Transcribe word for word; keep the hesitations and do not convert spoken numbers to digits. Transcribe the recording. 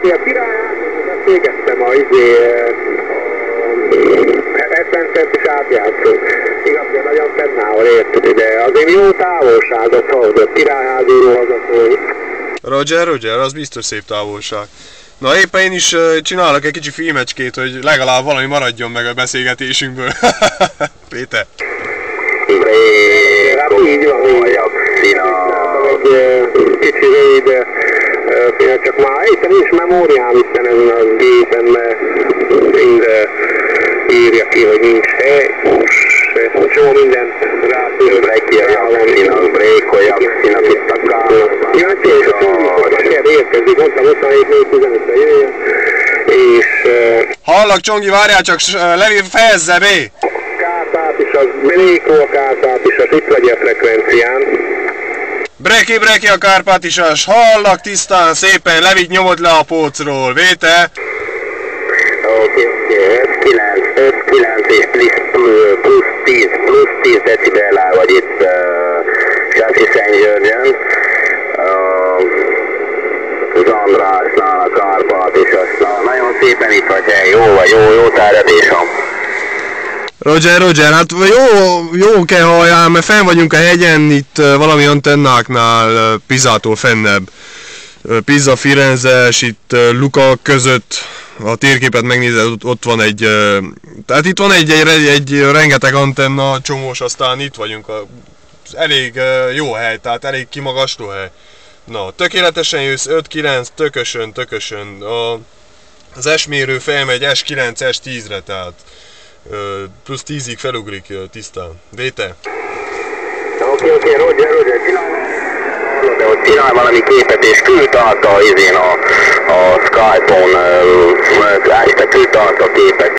azért a királyházakat végeztem a izé... hetvencent is átjátszunk. Igaz, hogy nagyon fennával érted, de azért jó távolságot hallott, királyházúról hazaszólni. Roger, Roger, az biztos szép távolság. Na éppen én is uh, csinálok egy kicsi filmecskét, hogy legalább valami maradjon meg a beszélgetésünkből. Péter? Hát így van, vagyok. Egy kicsi rövid film, csak már éppen nincs memóriám itten ezen a gépen, mert mind írja ki, hogy nincs hely. Csomó mindent rászülök ki a javítinak, brékoljak, színak itt a kárnak. Kíváncsi, és a csomókat kell érkezni, mondtam huszonhét négy tizenötre jöjjön, és... Hallak, Csongi, várjál csak, Levi, fejezze be! Kárpát is, az brékó a Kárpát is, az itt vagy a frekvencián. Breki, breki a Kárpát is, az hallak tisztán, szépen, Levit nyomod le a pócról, véte? Oké, oké, öt kilenc és plusz tíz, plusz tíz decibellál vagy itt uh, Sasi-Szentgyörgyön. Uh, az Andrásnál a Kárpát és aztán nagyon szépen itt vagy hely, jó vagy, jó, jó tárgyadés van. Roger, Roger, hát jó, jó kell halljál, mert fenn vagyunk a hegyen, itt valami antennáknál, Pisától fennebb. Pisa, Firenze, és itt Luca között, a térképet megnézed, ott van egy, tehát itt van egy, egy, egy rengeteg antenna, csomós, aztán itt vagyunk, a, elég jó hely, tehát elég kimagasló hely. Na, tökéletesen jössz, öt kilenc, tökösön, tökösön, a, az S-mérő felmegy S kilenc, S tízre, tehát plusz tízig felugrik tisztán. Véte? Oké, oké, Roger, Roger, csinálj de hogy csinálj valami képet és küld át a izén a, a Skype-on, este küld át a képet.